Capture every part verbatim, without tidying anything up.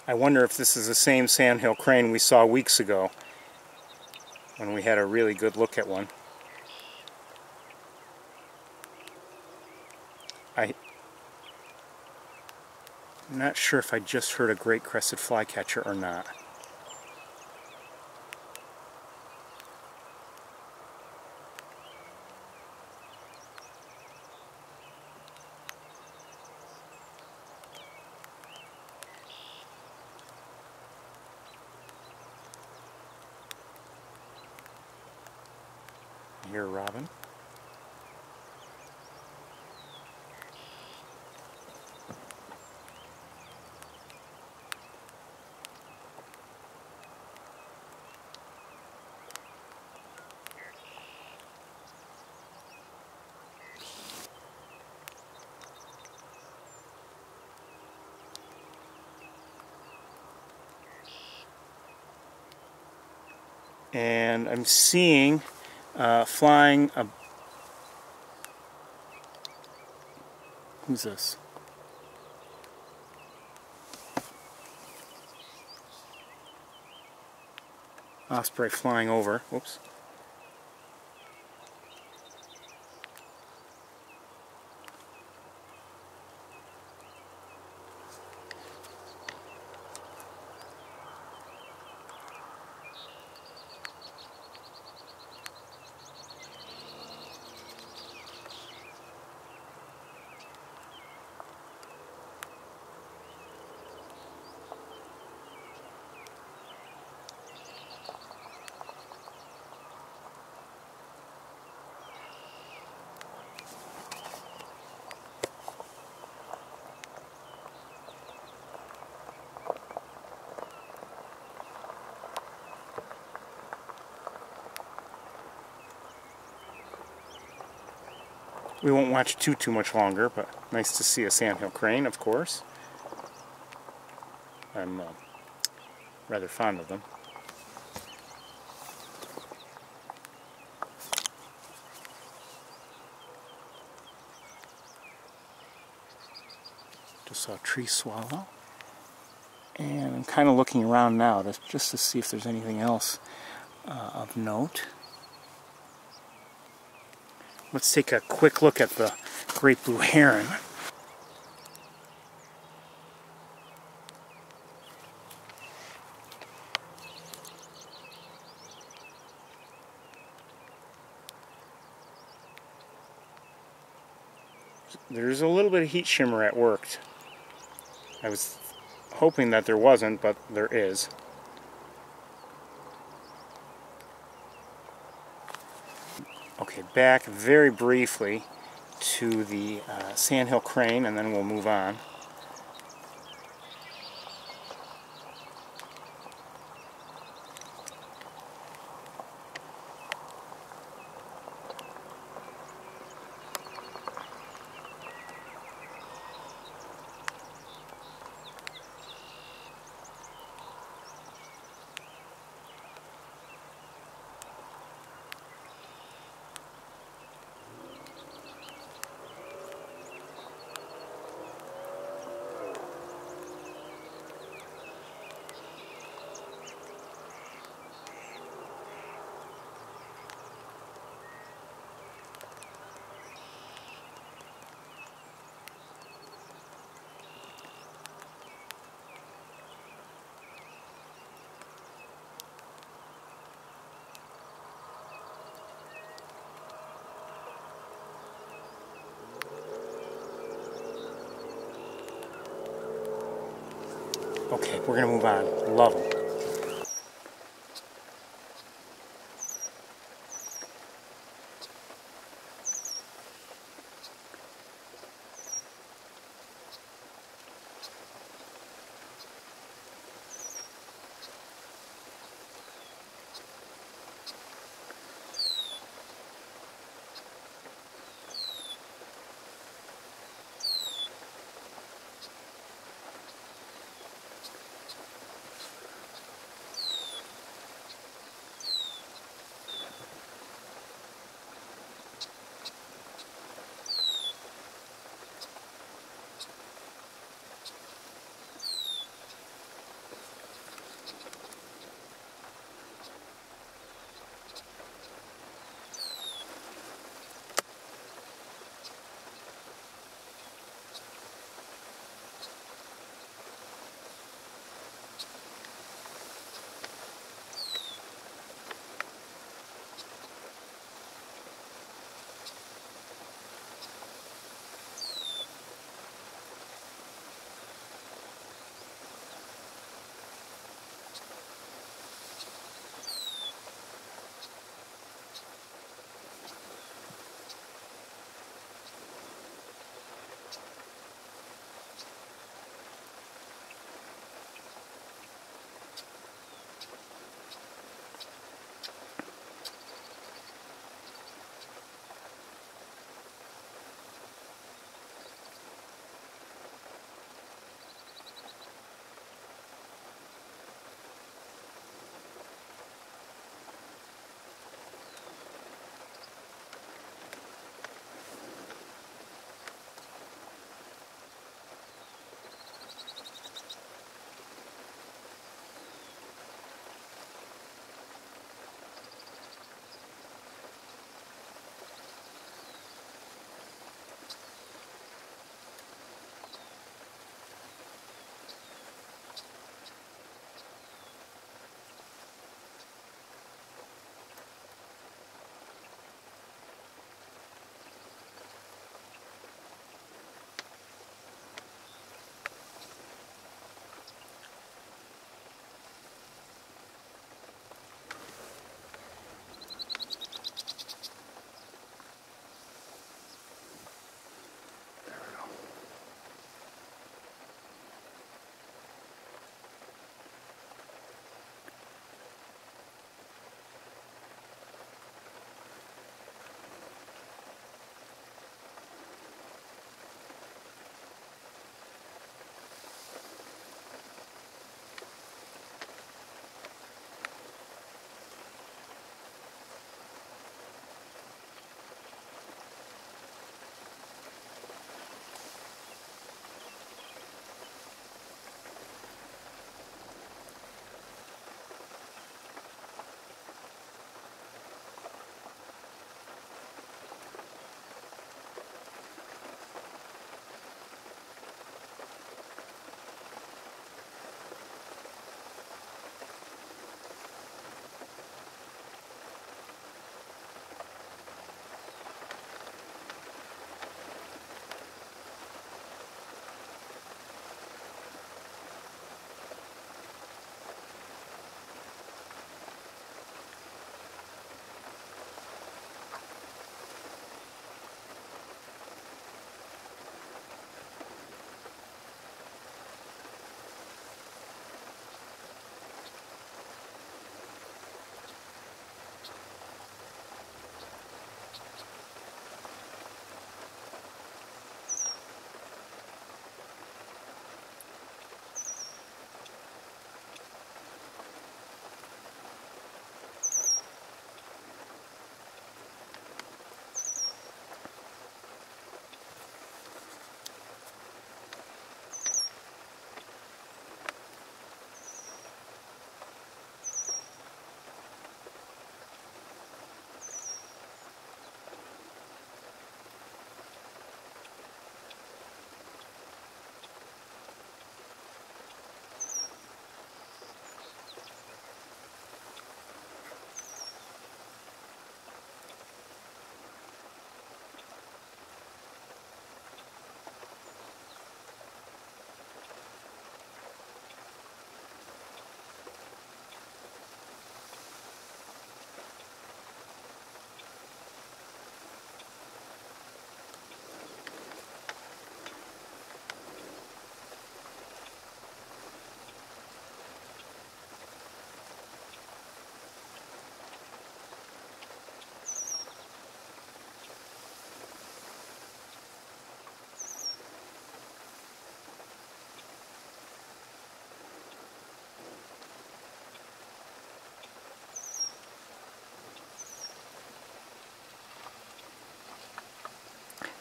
I wonder if this is the same sandhill crane we saw weeks ago when we had a really good look at one. I, I'm not sure if I just heard a great crested flycatcher or not. I hear a robin. And I'm seeing uh, flying a... Who's this? Osprey flying over. Whoops. We won't watch too, too much longer, but nice to see a sandhill crane, of course. I'm uh, rather fond of them. Just saw a tree swallow. And I'm kind of looking around now to, just to see if there's anything else uh, of note. Let's take a quick look at the great blue heron. There's a little bit of heat shimmer at work. I was hoping that there wasn't, but there is. Okay, back very briefly to the uh, sandhill crane, and then we'll move on. Okay, we're going to move on. Love them.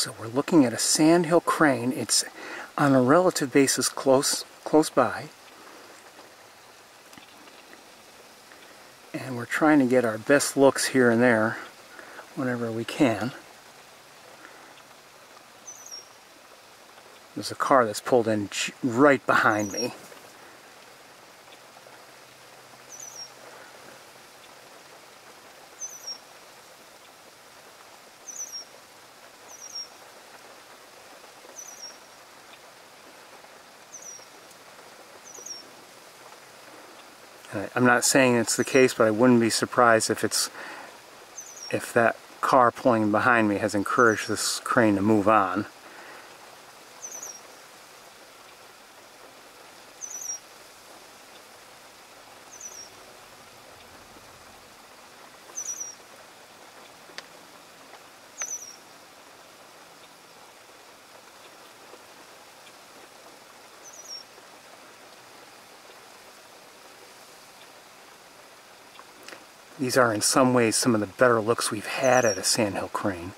So we're looking at a Sandhill crane. It's on a relative basis close, close by. And we're trying to get our best looks here and there whenever we can. There's a car that's pulled in right behind me. I'm not saying it's the case, but I wouldn't be surprised if it's if that car pulling behind me has encouraged this crane to move on. These are in some ways some of the better looks we've had at a Sandhill crane.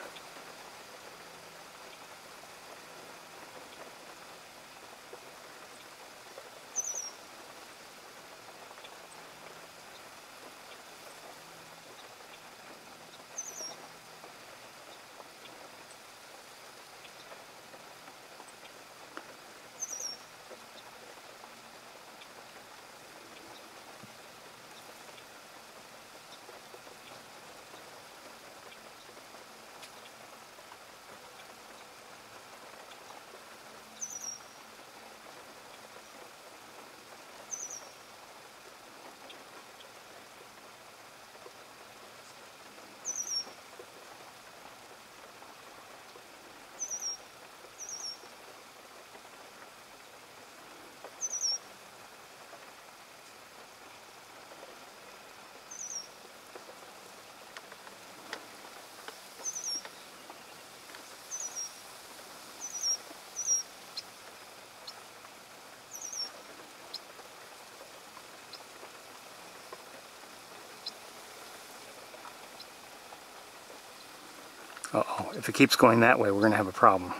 Uh-oh, if it keeps going that way, we're going to have a problem.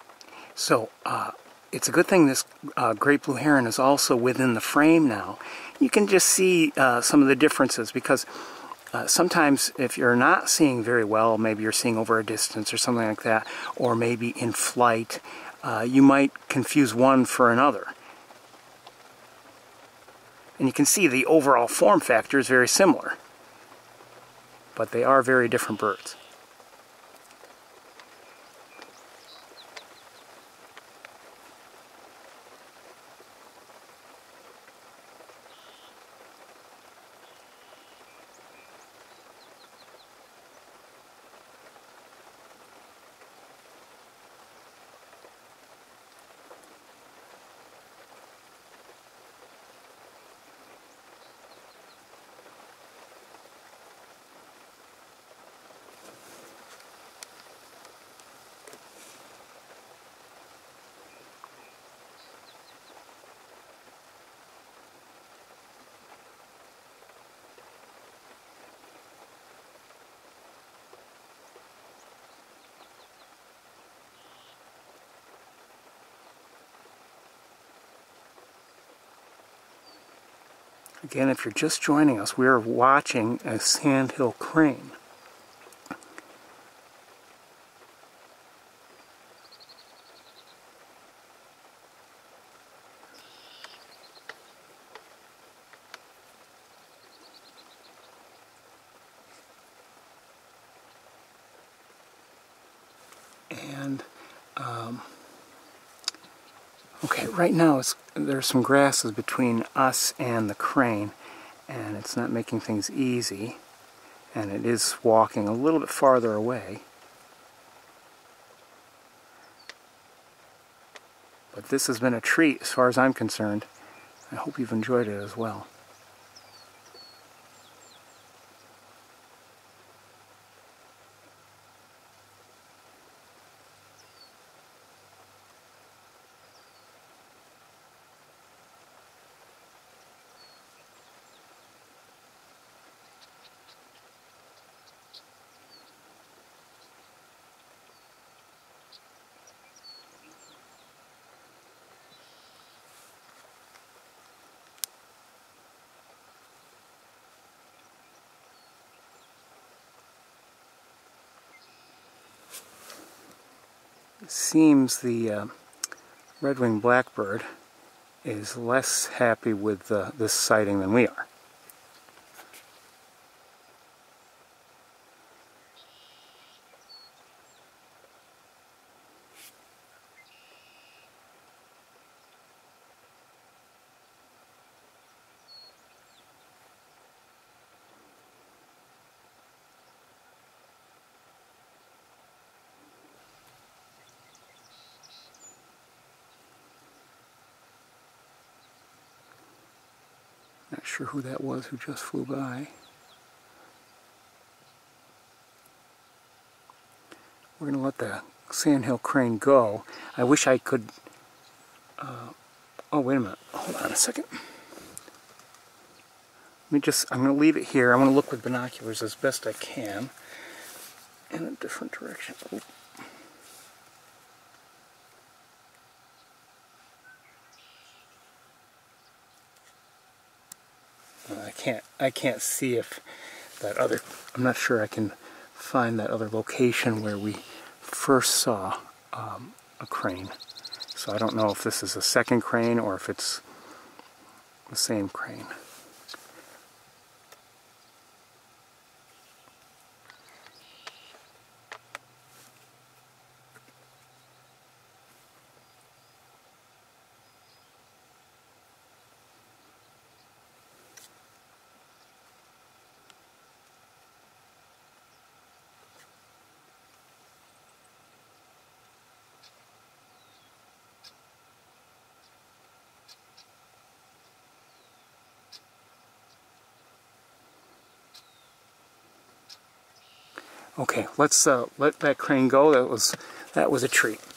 So uh, it's a good thing this uh, great blue heron is also within the frame now. you can just see uh, some of the differences, because uh, sometimes if you're not seeing very well, maybe you're seeing over a distance or something like that, or maybe in flight, uh, you might confuse one for another. And you can see the overall form factor is very similar, but they are very different birds. Again, if you're just joining us, we are watching a sandhill crane. And, um, okay, right now it's, there's some grasses between us and the crane, and it's not making things easy, and it is walking a little bit farther away. But this has been a treat as far as I'm concerned. I hope you've enjoyed it as well. It seems the uh, red-winged blackbird is less happy with uh, this sighting than we are. Not sure who that was who just flew by. We're going to let the sandhill crane go. I wish I could... Uh, oh, wait a minute. Hold on a second. Let me just... I'm going to leave it here. I want to look with binoculars as best I can in a different direction. Oh. I can't, I can't see if that other, I'm not sure I can find that other location where we first saw um, a crane. So I don't know if this is a second crane or if it's the same crane. Okay, let's uh, let that crane go. That was that was a treat.